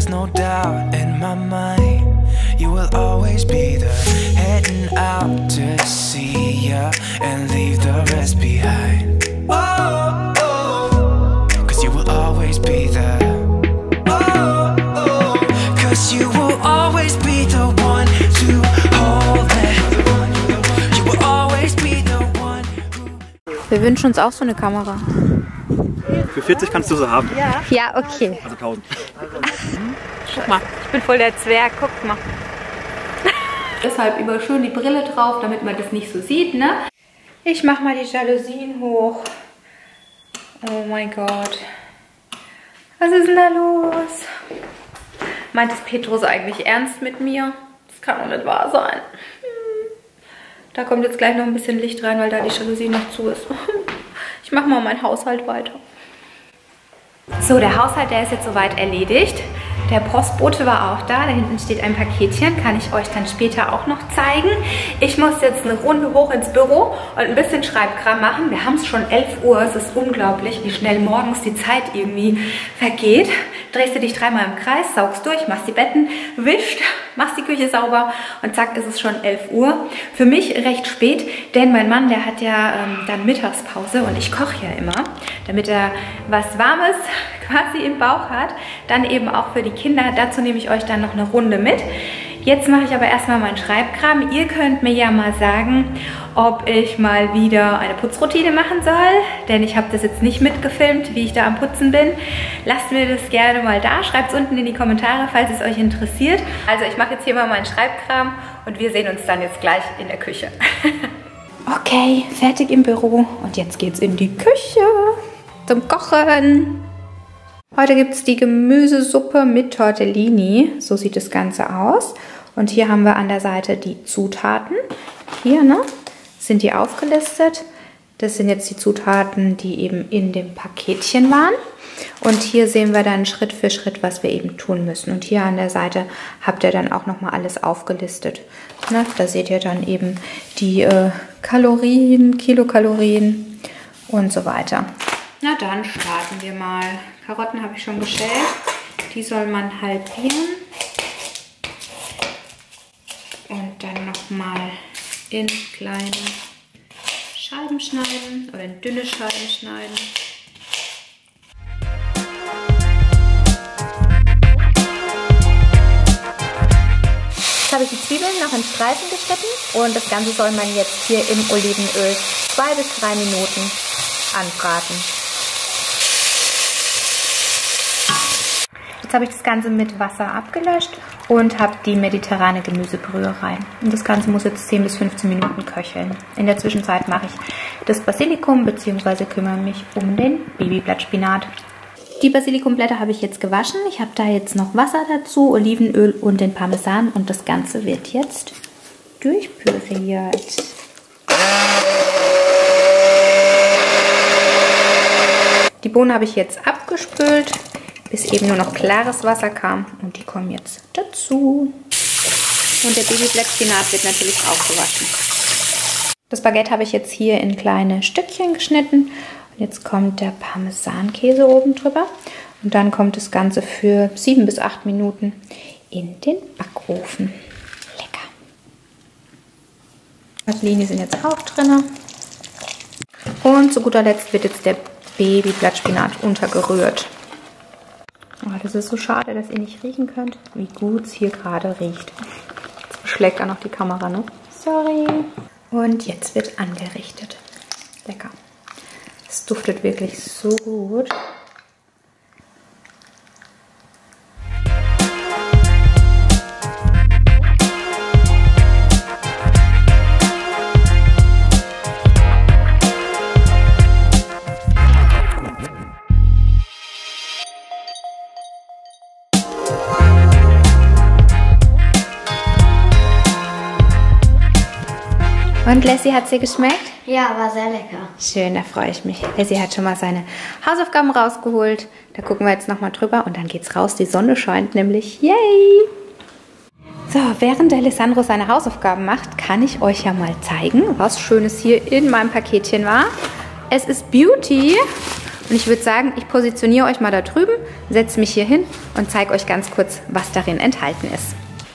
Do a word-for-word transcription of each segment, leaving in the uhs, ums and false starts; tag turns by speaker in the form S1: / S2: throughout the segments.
S1: there's no doubt in my mind. You will always be there, heading out to see ya and leave the rest behind. Oh, oh, cause you will always be there. Oh, oh, cause you will always be the one to hold me. You will always be the one who...
S2: Wir wünschen uns auch so eine Kamera.
S3: Für vierzig kannst du sie haben.
S2: Ja, ja, okay.
S3: Also tausend.
S2: Guck mal, ich bin voll der Zwerg, guck mal.
S4: Deshalb über schön die Brille drauf, damit man das nicht so sieht, ne?
S2: Ich mach mal die Jalousien hoch. Oh mein Gott. Was ist denn da los? Meint es Petrus eigentlich ernst mit mir? Das kann doch nicht wahr sein. Da kommt jetzt gleich noch ein bisschen Licht rein, weil da die Jalousie noch zu ist. Ich mach mal meinen Haushalt weiter. So, der Haushalt, der ist jetzt soweit erledigt. Der Postbote war auch da. Da hinten steht ein Paketchen. Kann ich euch dann später auch noch zeigen. Ich muss jetzt eine Runde hoch ins Büro und ein bisschen Schreibkram machen. Wir haben es schon elf Uhr. Es ist unglaublich, wie schnell morgens die Zeit irgendwie vergeht. Drehst du dich dreimal im Kreis, saugst durch, machst die Betten, wischt, machst die Küche sauber und zack, ist es schon elf Uhr. Für mich recht spät, denn mein Mann, der hat ja ähm, dann Mittagspause und ich koche ja immer, damit er was Warmes quasi im Bauch hat. Dann eben auch für die Kinder. Dazu nehme ich euch dann noch eine Runde mit. Jetzt mache ich aber erstmal meinen Schreibkram. Ihr könnt mir ja mal sagen, ob ich mal wieder eine Putzroutine machen soll. Denn ich habe das jetzt nicht mitgefilmt, wie ich da am Putzen bin. Lasst mir das gerne mal da. Schreibt es unten in die Kommentare, falls es euch interessiert. Also ich mache jetzt hier mal meinen Schreibkram und wir sehen uns dann jetzt gleich in der Küche. Okay, fertig im Büro. Und jetzt geht's in die Küche zum Kochen. Heute gibt es die Gemüsesuppe mit Tortellini. So sieht das Ganze aus. Und hier haben wir an der Seite die Zutaten. Hier, ne, sind die aufgelistet. Das sind jetzt die Zutaten, die eben in dem Paketchen waren. Und hier sehen wir dann Schritt für Schritt, was wir eben tun müssen. Und hier an der Seite habt ihr dann auch nochmal alles aufgelistet. Ne, da seht ihr dann eben die äh, Kalorien, Kilokalorien und so weiter. Na dann starten wir mal. Karotten habe ich schon geschält. Die soll man halbieren. Und dann nochmal in kleine Scheiben schneiden oder in dünne Scheiben schneiden. Jetzt habe ich die Zwiebeln noch in Streifen geschnitten und das Ganze soll man jetzt hier im Olivenöl zwei bis drei Minuten anbraten. Jetzt habe ich das Ganze mit Wasser abgelöscht und habe die mediterrane Gemüsebrühe rein. Und das Ganze muss jetzt zehn bis fünfzehn Minuten köcheln. In der Zwischenzeit mache ich das Basilikum bzw. kümmere mich um den Babyblattspinat. Die Basilikumblätter habe ich jetzt gewaschen. Ich habe da jetzt noch Wasser dazu, Olivenöl und den Parmesan und das Ganze wird jetzt durchpüriert. Die Bohnen habe ich jetzt abgespült, bis eben nur noch klares Wasser kam und die kommen jetzt dazu. Und der Babyblattspinat wird natürlich auch gewaschen. Das Baguette habe ich jetzt hier in kleine Stückchen geschnitten und jetzt kommt der Parmesankäse oben drüber und dann kommt das Ganze für sieben bis acht Minuten in den Backofen. Lecker. Tortellini sind jetzt auch drin. Und zu guter Letzt wird jetzt der Babyblattspinat untergerührt. Oh, das ist so schade, dass ihr nicht riechen könnt, wie gut es hier gerade riecht. Jetzt beschlägt auch noch die Kamera, ne? Sorry. Und jetzt wird angerichtet. Lecker. Es duftet wirklich so gut. Und Lassie, hat es dir geschmeckt?
S5: Ja, war sehr lecker.
S2: Schön, da freue ich mich. Lassie hat schon mal seine Hausaufgaben rausgeholt. Da gucken wir jetzt nochmal drüber und dann geht's raus. Die Sonne scheint nämlich. Yay! So, während der Alessandro seine Hausaufgaben macht, kann ich euch ja mal zeigen, was Schönes hier in meinem Paketchen war. Es ist Beauty Und ich würde sagen, ich positioniere euch mal da drüben, setze mich hier hin und zeige euch ganz kurz, was darin enthalten ist.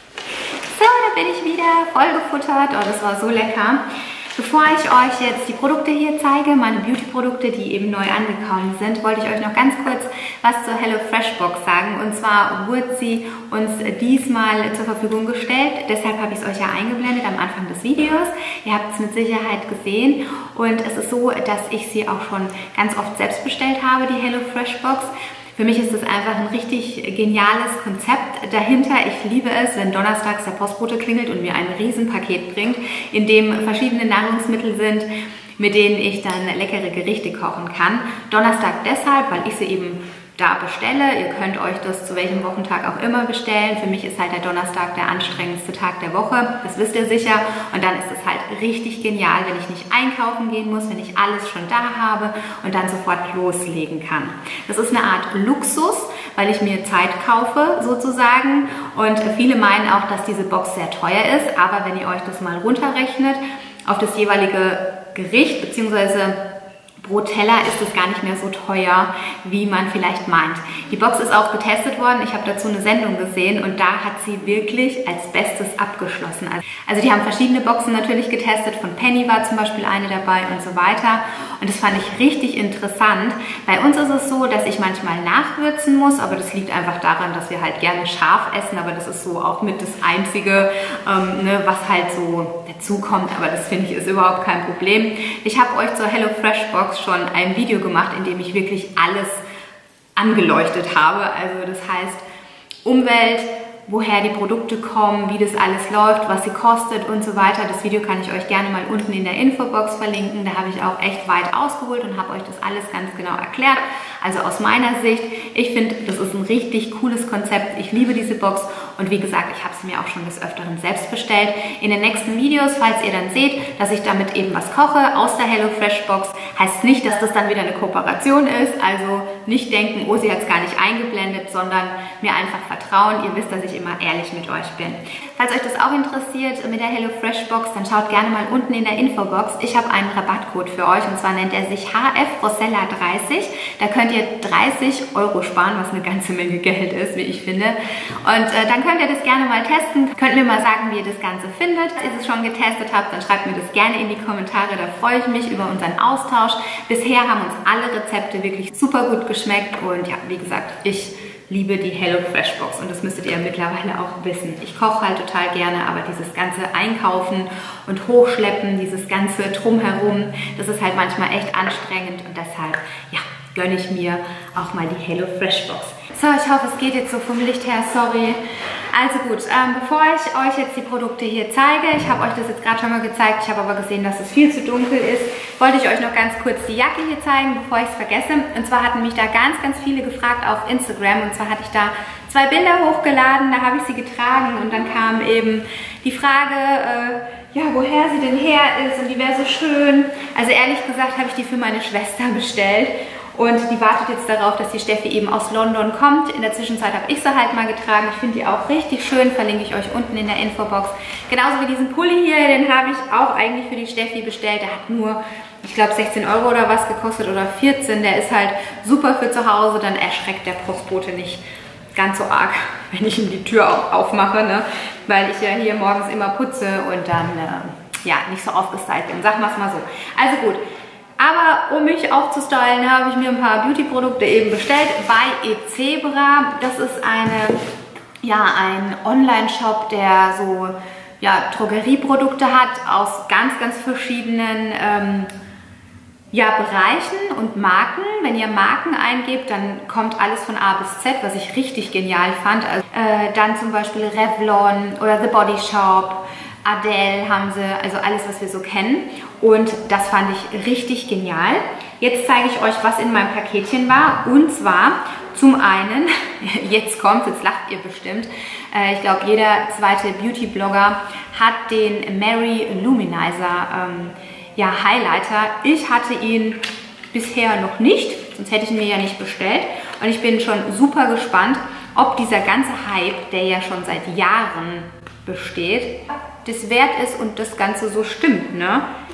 S2: So, da bin ich wieder, voll gefuttert. Oh, das war so lecker. Bevor ich euch jetzt die Produkte hier zeige, meine Beauty-Produkte, die eben neu angekommen sind, wollte ich euch noch ganz kurz was zur HelloFresh-Box sagen. Und zwar wurde sie uns diesmal zur Verfügung gestellt. Deshalb habe ich es euch ja eingeblendet am Anfang des Videos. Ihr habt es mit Sicherheit gesehen. Und es ist so, dass ich sie auch schon ganz oft selbst bestellt habe, die HelloFresh-Box. Für mich ist das einfach ein richtig geniales Konzept dahinter. Ich liebe es, wenn donnerstags der Postbote klingelt und mir ein Riesenpaket bringt, in dem verschiedene Nahrungsmittel sind, mit denen ich dann leckere Gerichte kochen kann. Donnerstag deshalb, weil ich sie eben da bestelle. Ihr könnt euch das zu welchem Wochentag auch immer bestellen. Für mich ist halt der Donnerstag der anstrengendste Tag der Woche. Das wisst ihr sicher. Und dann ist es halt richtig genial, wenn ich nicht einkaufen gehen muss, wenn ich alles schon da habe und dann sofort loslegen kann. Das ist eine Art Luxus, weil ich mir Zeit kaufe sozusagen. Und viele meinen auch, dass diese Box sehr teuer ist. Aber wenn ihr euch das mal runterrechnet auf das jeweilige Gericht bzw. pro Teller ist es gar nicht mehr so teuer, wie man vielleicht meint. Die Box ist auch getestet worden. Ich habe dazu eine Sendung gesehen und da hat sie wirklich als Bestes abgeschlossen. Also die haben verschiedene Boxen natürlich getestet. Von Penny war zum Beispiel eine dabei und so weiter. Und das fand ich richtig interessant. Bei uns ist es so, dass ich manchmal nachwürzen muss, aber das liegt einfach daran, dass wir halt gerne scharf essen. Aber das ist so auch mit das Einzige, ähm, ne, was halt so dazu kommt. Aber das finde ich ist überhaupt kein Problem. Ich habe euch zur HelloFresh-Box schon ein Video gemacht, in dem ich wirklich alles angeleuchtet habe. Also das heißt Umwelt, woher die Produkte kommen, wie das alles läuft, was sie kostet und so weiter. Das Video kann ich euch gerne mal unten in der Infobox verlinken. Da habe ich auch echt weit ausgeholt und habe euch das alles ganz genau erklärt. Also aus meiner Sicht, ich finde, das ist ein richtig cooles Konzept. Ich liebe diese Box und wie gesagt, ich habe sie mir auch schon des Öfteren selbst bestellt. In den nächsten Videos, falls ihr dann seht, dass ich damit eben was koche aus der HelloFresh-Box, heißt nicht, dass das dann wieder eine Kooperation ist. Also nicht denken, oh, sie hat es gar nicht eingeblendet, sondern mir einfach vertrauen. Ihr wisst, dass ich immer ehrlich mit euch bin. Falls euch das auch interessiert mit der HelloFresh-Box, dann schaut gerne mal unten in der Infobox. Ich habe einen Rabattcode für euch und zwar nennt er sich H F Rossella dreißig. Da könnt ihr dreißig Euro sparen, was eine ganze Menge Geld ist, wie ich finde. Und äh, dann könnt ihr das gerne mal testen. Könnt mir mal sagen, wie ihr das Ganze findet. Wenn ihr es schon getestet habt, dann schreibt mir das gerne in die Kommentare. Da freue ich mich über unseren Austausch. Bisher haben uns alle Rezepte wirklich super gut geschmeckt und ja, wie gesagt, ich liebe die HelloFresh-Box und das müsstet ihr mittlerweile auch wissen. Ich koche halt total gerne, aber dieses ganze Einkaufen und Hochschleppen, dieses ganze Drumherum, das ist halt manchmal echt anstrengend und deshalb, ja, gönne ich mir auch mal die HelloFresh-Box. So, ich hoffe, es geht jetzt so vom Licht her, sorry. Also gut, ähm, bevor ich euch jetzt die Produkte hier zeige, ich habe euch das jetzt gerade schon mal gezeigt, ich habe aber gesehen, dass es viel zu dunkel ist, wollte ich euch noch ganz kurz die Jacke hier zeigen, bevor ich es vergesse. Und zwar hatten mich da ganz, ganz viele gefragt auf Instagram und zwar hatte ich da zwei Bilder hochgeladen, da habe ich sie getragen und dann kam eben die Frage, äh, ja, woher sie denn her ist und die wäre so schön. Also ehrlich gesagt habe ich die für meine Schwester bestellt. Und die wartet jetzt darauf, dass die Steffi eben aus London kommt. In der Zwischenzeit habe ich sie halt mal getragen. Ich finde die auch richtig schön, verlinke ich euch unten in der Infobox. Genauso wie diesen Pulli hier, den habe ich auch eigentlich für die Steffi bestellt. Der hat nur, ich glaube, sechzehn Euro oder was gekostet oder vierzehn. Der ist halt super für zu Hause, dann erschreckt der Postbote nicht ganz so arg, wenn ich ihm die Tür auch aufmache, ne? Weil ich ja hier morgens immer putze und dann äh, ja, nicht so aufgestylt bin. Sagen wir es mal so. Also gut. Aber um mich auch zu stylen, habe ich mir ein paar Beauty-Produkte eben bestellt bei Ezebra. Das ist eine, ja, ein Online-Shop, der so ja, Drogerieprodukte hat aus ganz, ganz verschiedenen ähm, ja, Bereichen und Marken. Wenn ihr Marken eingebt, dann kommt alles von A bis Z, was ich richtig genial fand. Also, äh, dann zum Beispiel Revlon oder The Body Shop. Adele haben sie, also alles, was wir so kennen. Und das fand ich richtig genial. Jetzt zeige ich euch, was in meinem Paketchen war. Und zwar zum einen, jetzt kommt, jetzt lacht ihr bestimmt, äh, ich glaube, jeder zweite Beauty-Blogger hat den Mary Luminizer ähm, ja, Highlighter. Ich hatte ihn bisher noch nicht, sonst hätte ich ihn mir ja nicht bestellt. Und ich bin schon super gespannt, ob dieser ganze Hype, der ja schon seit Jahren besteht, das wert ist und das Ganze so stimmt, ne?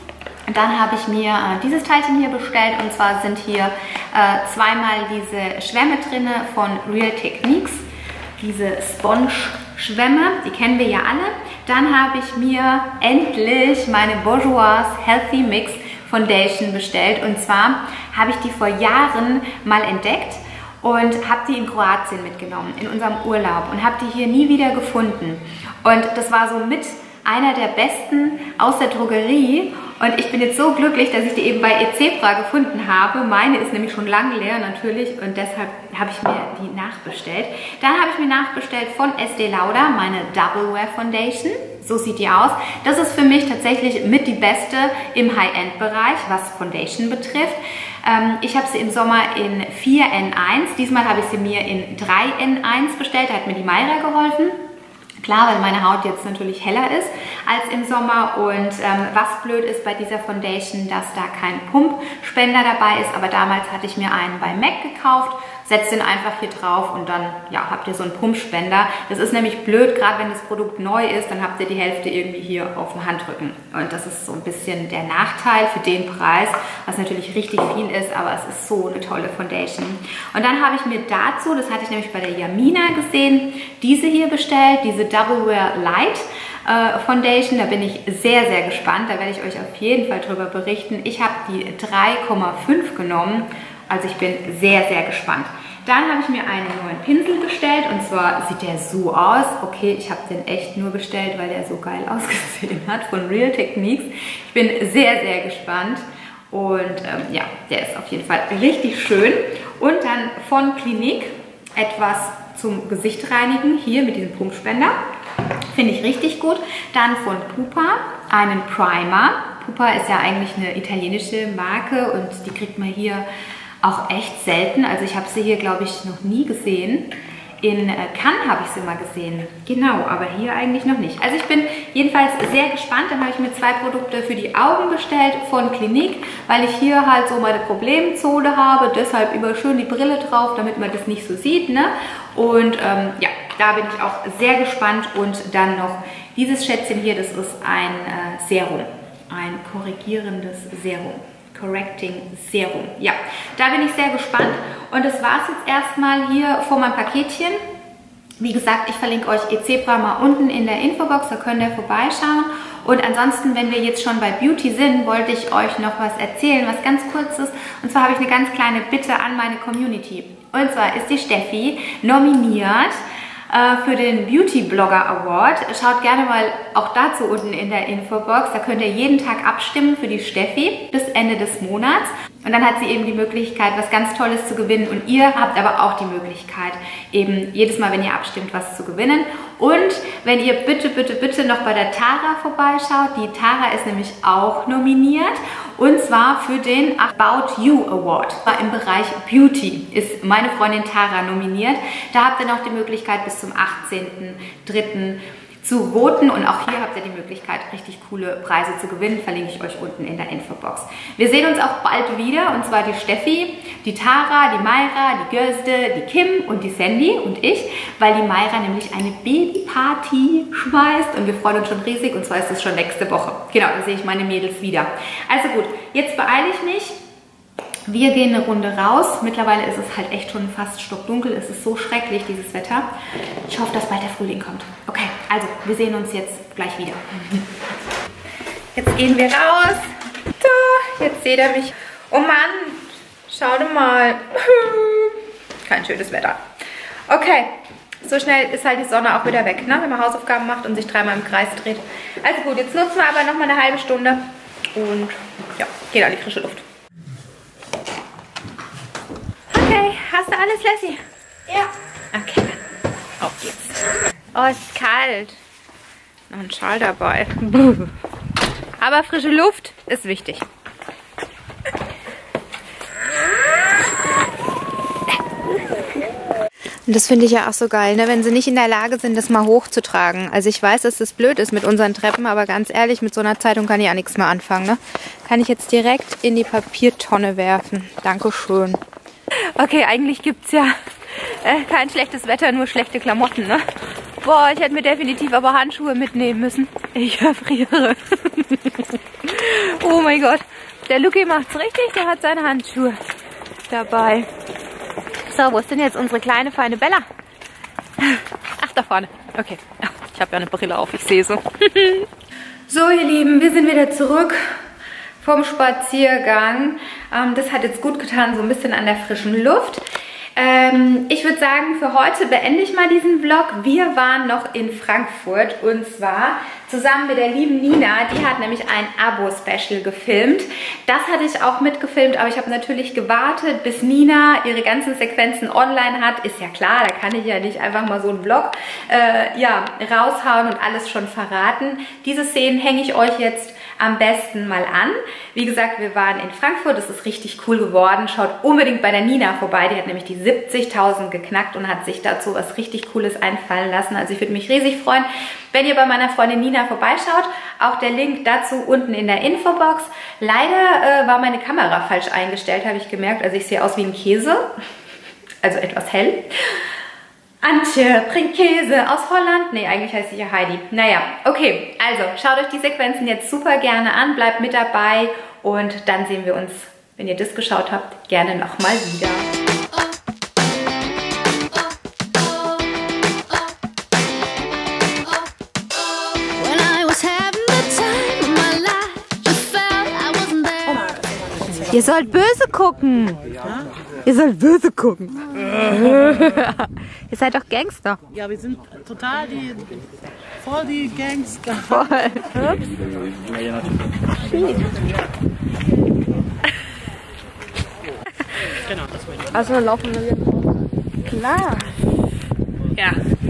S4: Dann habe ich mir äh, dieses Teilchen hier bestellt und zwar sind hier äh, zweimal diese Schwämme drin von Real Techniques, diese Sponge-Schwämme, die kennen wir ja alle. Dann habe ich mir endlich meine Bourjois Healthy Mix Foundation bestellt und zwar habe ich die vor Jahren mal entdeckt und habe die in Kroatien mitgenommen, in unserem Urlaub und habe die hier nie wieder gefunden. Und das war so mit einer der besten aus der Drogerie und ich bin jetzt so glücklich, dass ich die eben bei Ezebra gefunden habe. Meine ist nämlich schon lange leer natürlich und deshalb habe ich mir die nachbestellt. Dann habe ich mir nachbestellt von Estée Lauder meine Double Wear Foundation. So sieht die aus. Das ist für mich tatsächlich mit die beste im High-End-Bereich, was Foundation betrifft. Ähm, ich habe sie im Sommer in vier N eins. Diesmal habe ich sie mir in drei N eins bestellt. Da hat mir die Mayra geholfen. Klar, weil meine Haut jetzt natürlich heller ist als im Sommer und ähm, was blöd ist bei dieser Foundation, dass da kein Pumpspender dabei ist, aber damals hatte ich mir einen bei M A C gekauft, setzt den einfach hier drauf und dann ja, habt ihr so einen Pumpspender. Das ist nämlich blöd, gerade wenn das Produkt neu ist, dann habt ihr die Hälfte irgendwie hier auf dem Handrücken und das ist so ein bisschen der Nachteil für den Preis, was natürlich richtig viel ist, aber es ist so eine tolle Foundation. Und dann habe ich mir dazu, das hatte ich nämlich bei der Jamina gesehen, diese hier bestellt, diese Double Wear Light äh, Foundation. Da bin ich sehr, sehr gespannt. Da werde ich euch auf jeden Fall drüber berichten. Ich habe die drei Komma fünf genommen. Also ich bin sehr, sehr gespannt. Dann habe ich mir einen neuen Pinsel bestellt und zwar sieht der so aus. Okay, ich habe den echt nur bestellt, weil der so geil ausgesehen hat von Real Techniques. Ich bin sehr, sehr gespannt. Und ähm, ja, der ist auf jeden Fall richtig schön. Und dann von Clinique etwas zum Gesicht reinigen, hier mit diesem Pumpspender. Finde ich richtig gut. Dann von Pupa einen Primer. Pupa ist ja eigentlich eine italienische Marke und die kriegt man hier auch echt selten. Also ich habe sie hier, glaube ich, noch nie gesehen. In Cannes habe ich sie mal gesehen. Genau, aber hier eigentlich noch nicht. Also ich bin jedenfalls sehr gespannt. Dann habe ich mir zwei Produkte für die Augen bestellt von Clinique, weil ich hier halt so meine Problemzone habe. Deshalb immer schön die Brille drauf, damit man das nicht so sieht. Ne? Und ähm, ja, da bin ich auch sehr gespannt. Und dann noch dieses Schätzchen hier, das ist ein äh, Serum. Ein korrigierendes Serum. Correcting Serum. Ja, da bin ich sehr gespannt. Und das war es jetzt erstmal hier vor meinem Paketchen. Wie gesagt, ich verlinke euch Ezebra mal unten in der Infobox, da könnt ihr vorbeischauen. Und ansonsten, wenn wir jetzt schon bei Beauty sind, wollte ich euch noch was erzählen, was ganz kurz ist. Und zwar habe ich eine ganz kleine Bitte an meine Community. Und zwar ist die Steffi nominiert für den Beauty Blogger Award. Schaut gerne mal auch dazu unten in der Infobox. Da könnt ihr jeden Tag abstimmen für die Steffi bis Ende des Monats. Und dann hat sie eben die Möglichkeit, was ganz Tolles zu gewinnen. Und ihr habt aber auch die Möglichkeit, eben jedes Mal, wenn ihr abstimmt, was zu gewinnen. Und wenn ihr bitte, bitte, bitte noch bei der Tara vorbeischaut. Die Tara ist nämlich auch nominiert. Und zwar für den About You Award. Im Bereich Beauty ist meine Freundin Tara nominiert. Da habt ihr noch die Möglichkeit, bis zum achtzehnten dritten zu voten. Und auch hier habt ihr die Möglichkeit, richtig coole Preise zu gewinnen. Verlinke ich euch unten in der Infobox. Wir sehen uns auch bald wieder. Und zwar die Steffi, die Tara, die Mayra, die Gözde, die Kim und die Sandy und ich. Weil die Mayra nämlich eine Babyparty schmeißt. Und wir freuen uns schon riesig. Und zwar ist es schon nächste Woche. Genau, da sehe ich meine Mädels wieder. Also gut, jetzt beeile ich mich. Wir gehen eine Runde raus. Mittlerweile ist es halt echt schon fast stockdunkel. Es ist so schrecklich, dieses Wetter. Ich hoffe, dass bald der Frühling kommt. Okay, also wir sehen uns jetzt gleich wieder.
S2: Jetzt gehen wir raus. Da, jetzt seht ihr mich. Oh Mann, schau dir mal. Kein schönes Wetter. Okay, so schnell ist halt die Sonne auch wieder weg, ne? Wenn man Hausaufgaben macht und sich dreimal im Kreis dreht. Also gut, jetzt nutzen wir aber nochmal eine halbe Stunde und ja, geht an die frische Luft. Okay, hast du alles, Lassie? Ja. Okay, auf geht's. Oh, es ist kalt. Noch ein Schal dabei. Aber frische Luft ist wichtig. Und das finde ich ja auch so geil, ne? Wenn sie nicht in der Lage sind, das mal hochzutragen. Also ich weiß, dass das blöd ist mit unseren Treppen, aber ganz ehrlich, mit so einer Zeitung kann ich ja nichts mehr anfangen. Ne? Kann ich jetzt direkt in die Papiertonne werfen. Dankeschön. Okay, eigentlich gibt es ja äh, kein schlechtes Wetter, nur schlechte Klamotten. Ne? Boah, ich hätte mir definitiv aber Handschuhe mitnehmen müssen. Ich erfriere. Oh mein Gott. Der Luki macht's richtig, der hat seine Handschuhe dabei. So, wo ist denn jetzt unsere kleine, feine Bella? Ach, da vorne. Okay. Ich habe ja eine Brille auf, ich sehe so. So, ihr Lieben, wir sind wieder zurück vom Spaziergang. Ähm, das hat jetzt gut getan, so ein bisschen an der frischen Luft. Ähm, ich würde sagen, für heute beende ich mal diesen Vlog. Wir waren noch in Frankfurt und zwar zusammen mit der lieben Nina. Die hat nämlich ein Abo-Special gefilmt. Das hatte ich auch mitgefilmt, aber ich habe natürlich gewartet, bis Nina ihre ganzen Sequenzen online hat. Ist ja klar, da kann ich ja nicht einfach mal so einen Vlog äh, ja, raushauen und alles schon verraten. Diese Szenen hänge ich euch jetzt am besten mal an. Wie gesagt, wir waren in Frankfurt, das ist richtig cool geworden. Schaut unbedingt bei der Nina vorbei, die hat nämlich die siebzigtausend geknackt und hat sich dazu was richtig Cooles einfallen lassen. Also ich würde mich riesig freuen, wenn ihr bei meiner Freundin Nina vorbeischaut. Auch der Link dazu unten in der Infobox. Leider äh, war meine Kamera falsch eingestellt, habe ich gemerkt. Also ich sehe aus wie ein Käse, also etwas hell. Antje bringt Käse aus Holland. Nee, eigentlich heißt sie ja Heidi. Naja, okay. Also, schaut euch die Sequenzen jetzt super gerne an. Bleibt mit dabei. Und dann sehen wir uns, wenn ihr das geschaut habt, gerne nochmal wieder. Ihr sollt böse gucken. Ja? Ihr sollt böse gucken. Ihr seid doch Gangster.
S5: Ja, wir sind total die, voll die Gangster.
S2: Voll. Ups.
S5: Genau, das will ich.
S2: Also laufen wir jetzt. Klar. Ja.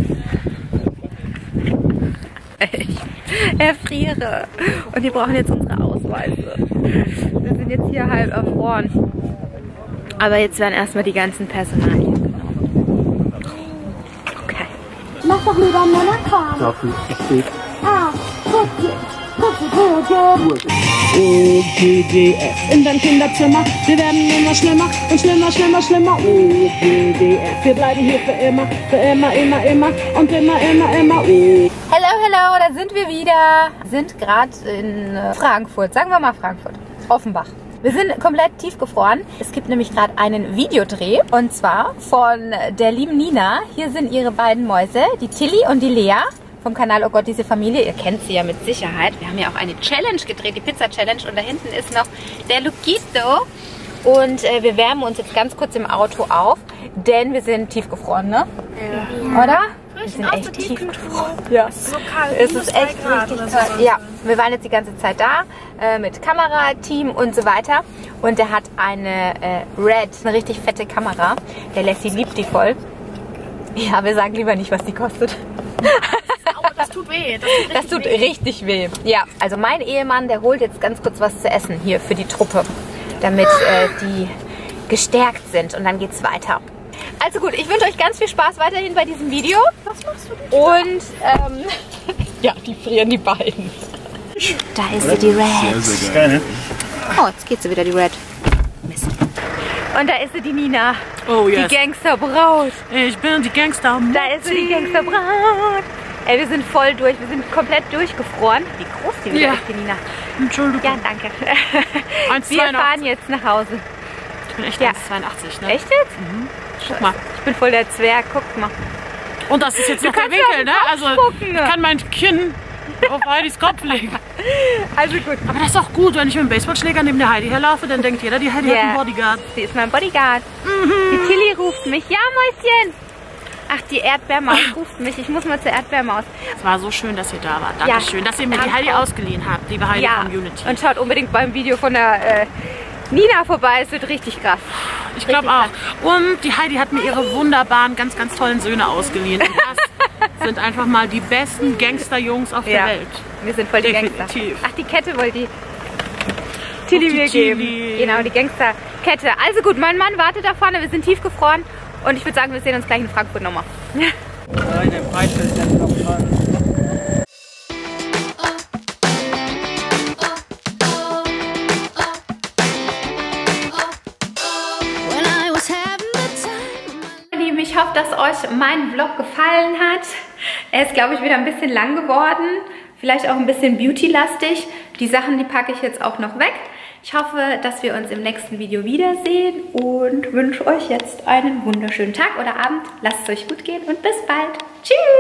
S2: Ich erfriere. Und wir brauchen jetzt unsere Ausweise. Wir sind jetzt hier halb erfroren. Aber jetzt werden erstmal die ganzen Personalien genommen. Okay.
S6: Mach doch lieber Männer kommen.
S3: Dafür steht
S6: Ah, Gucci, Gucci, Gucci.
S5: O G D F in deinem Kinderzimmer. Wir werden immer schlimmer und schlimmer, schlimmer, schlimmer. O G D F. Wir bleiben hier für immer, für immer, immer, immer und immer, immer, immer. O.
S2: Hello, hello, da sind wir wieder. Wir sind gerade in Frankfurt, sagen wir mal Frankfurt, Offenbach. Wir sind komplett tiefgefroren. Es gibt nämlich gerade einen Videodreh und zwar von der lieben Nina. Hier sind ihre beiden Mäuse, die Tilly und die Lea vom Kanal Oh Gott, diese Familie. Ihr kennt sie ja mit Sicherheit. Wir haben ja auch eine Challenge gedreht, die Pizza-Challenge. Und da hinten ist noch der Luquito. Und äh, wir wärmen uns jetzt ganz kurz im Auto auf, denn wir sind tiefgefroren, ne? Ja. Oder? Wir sind echt tiefgefroren. Ja.
S6: Es ist so kalt.
S2: Es ist echt richtig kalt. Ja, wir waren jetzt die ganze Zeit da äh, mit Kamerateam und so weiter. Und der hat eine äh, Red, eine richtig fette Kamera. Der Lassie liebt die voll. Ja, wir sagen lieber nicht, was die kostet.
S6: Das tut weh. Das tut richtig,
S2: Das tut
S6: weh.
S2: richtig weh. Ja, also mein Ehemann, der holt jetzt ganz kurz was zu essen hier für die Truppe, damit äh, die gestärkt sind. Und dann geht's weiter. Also gut, ich wünsche euch ganz viel Spaß weiterhin bei diesem Video.
S6: Was machst du denn?
S2: Und ähm, ja, die frieren die beiden. Da ist sie, die Red.
S3: sehr geil, ne?
S2: Oh, jetzt geht sie wieder, die Red. Mist. Und da ist sie, die Nina.
S5: Oh yes.
S2: Die Gangsterbraut.
S5: Ich bin die Gangster.
S2: Da ist sie, die Gangsterbraut. Ey, wir sind voll durch. Wir sind komplett durchgefroren. Wie groß die wieder
S5: Ja.
S2: ist, die Nina.
S5: Entschuldigung.
S2: Ja, danke.
S5: eins
S2: Wir
S5: Komma zweiundachtzig.
S2: fahren jetzt nach Hause.
S5: Ich bin echt
S2: Ja.
S5: eins Komma zweiundachtzig, ne?
S2: Echt jetzt?
S5: Guck mal.
S2: Ich bin voll der Zwerg. Guck mal.
S5: Und das ist jetzt noch der
S2: kannst ja auf
S5: Winkel,
S2: den
S5: ne?
S2: Kopf
S5: Also
S2: gucken.
S5: ich kann mein Kinn auf Heidis Kopf legen.
S2: Also gut.
S5: Aber das ist auch gut, wenn ich mit dem Baseballschläger neben der Heidi herlaufe, dann denkt jeder, die Heidi
S2: Ja.
S5: hat einen Bodyguard.
S2: Sie ist mein Bodyguard. Die Tilly ruft mich. Ja, Mäuschen. Ach, die Erdbeermaus ruft mich. Ich muss mal zur Erdbeermaus.
S5: Es war so schön, dass ihr da wart. Dankeschön, dass ihr mir die Heidi ausgeliehen habt, liebe Heidi
S2: Ja.
S5: Community.
S2: Und schaut unbedingt beim Video von der äh, Nina vorbei. Es wird richtig krass.
S5: Ich glaube auch. Und die Heidi hat mir ihre wunderbaren, ganz, ganz tollen Söhne ausgeliehen. Und das sind einfach mal die besten Gangsterjungs auf
S2: Ja.
S5: der Welt.
S2: Wir sind voll die Gangster.
S5: Definitiv.
S2: Ach, die Kette wollte die Tilly
S5: die
S2: mir geben.
S5: Tilly.
S2: Genau, die Gangsterkette. Also gut, mein Mann wartet da vorne. Wir sind tiefgefroren. Und ich würde sagen, wir sehen uns gleich in Frankfurt nochmal. Ihr Lieben, ich hoffe, dass euch mein Vlog gefallen hat. Er ist, glaube ich, wieder ein bisschen lang geworden. Vielleicht auch ein bisschen beauty-lastig.
S4: Die Sachen, die packe ich jetzt auch noch weg. Ich hoffe, dass wir uns im nächsten Video wiedersehen und wünsche euch jetzt einen wunderschönen Tag oder Abend. Lasst es euch gut gehen und bis bald. Tschüss!